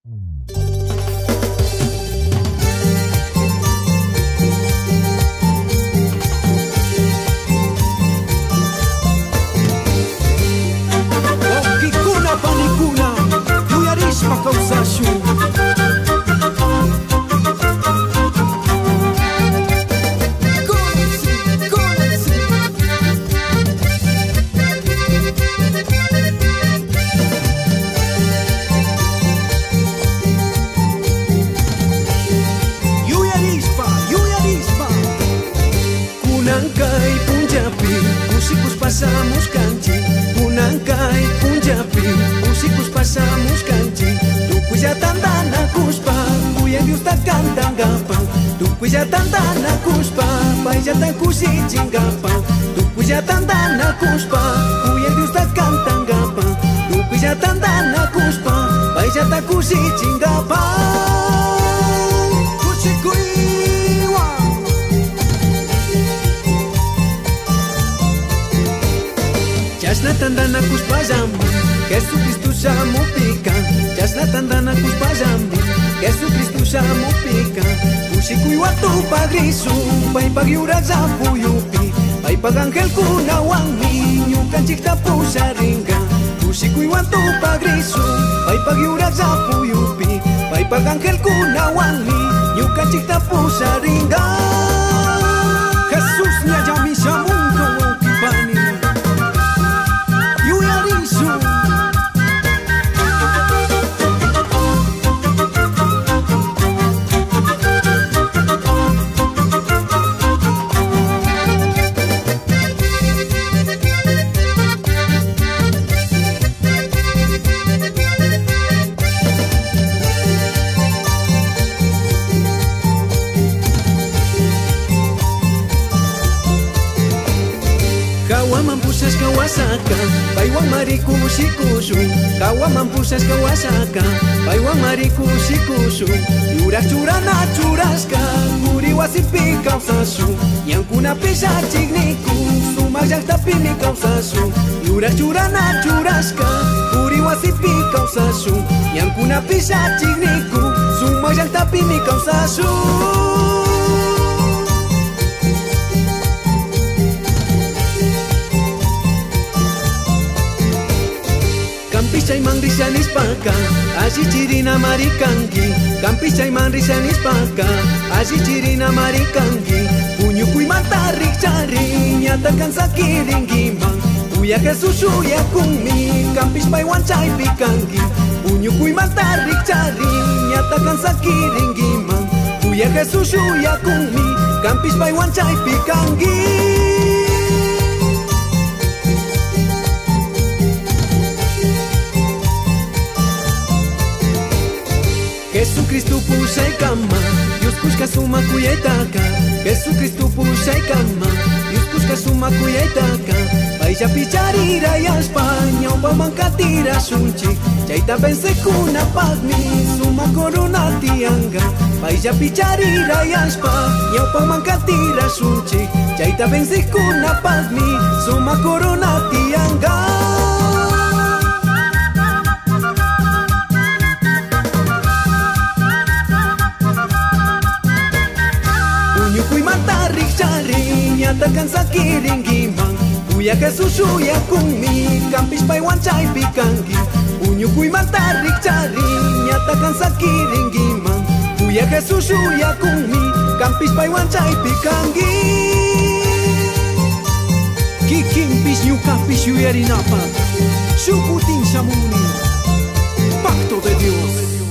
Okikuna panikuna yuyarishpa kawsashun. Pasamos kanchi, Punankai, Punjabi, musikus pasamos kanchi. Tu kuya tandana kuspa, kuya diusta kantangapa. Tu kuya tandana kuspa, paija ta kusi chingapa. Tu kuya tandana kuspa, kuya diusta kantangapa. Tu kuya tandana kuspa, paija ta kusi chingapa. Kuchikuiwa. Jasna tandana kuspajambi, Jesucristo chamupika. Jasna tandana kuspajambi, Jesucristo chamupika. Ushikuiwa tu pagrisu, pai pagiura zapuyupi. Pai pagangel kuna wangi, nyukanchikta pusaringa. Ushikuiwa tu pagrisu, pai pagiura zapuyupi. Pai pagangel kuna wangi, nyukanchikta pusaringa. Jesús nyajami shamunko ukipani. Kawaman Kawasaka, Paiwan Mariku Shikusu, Kawaman Kawasaka, Paiwan Mariku Shikusu, Yurak Churana Churaska, Kuriwasipi Kausasu, Yankuna Pisa Chigniku, Sumayak Tapimi Kausasu, Yurak Churana Churaska, Kuriwasipi Kausasu, Yankuna Pisa Chigniku, Sumayak Tapimi Kausasu. Campisay manrisanis paka, así chirina marikangi. Campisay manrisanis paka, así chirina marikangi. Puñu kui matarik chari, nyata kansa kiringimang. Uya Jesús uya kumi, campis pay wanchay pikangi. Puñu kui matarik chari, nyata kansa kiringimang. Uya Jesús uya kumi, campis pay wanchay pikangi. Jesucristo pushay kama, Dios kushka suma kuyaytaka. Jesucristo pushay kama, Dios kushka suma kuyaytaka. Paisha picharira y España, pamankatira sunchi. Chaita pense kuna pagni, suma corona tianga. Paisha picharira y España, pamankatira sunchi. Chaita pense kuna pagni, suma corona tianga. Nyata kansa kiringimang. Uya Jesús uya kumi, campis pay wanchay pikangi. Unyu kui mantarik chari, nyata kansa kiringimang. Uya Jesús uya kumi, campis pay wanchay pikangi. Kikimpis nyukapis yuyarinapa, Shukutin shamuni, Pacto de Dios.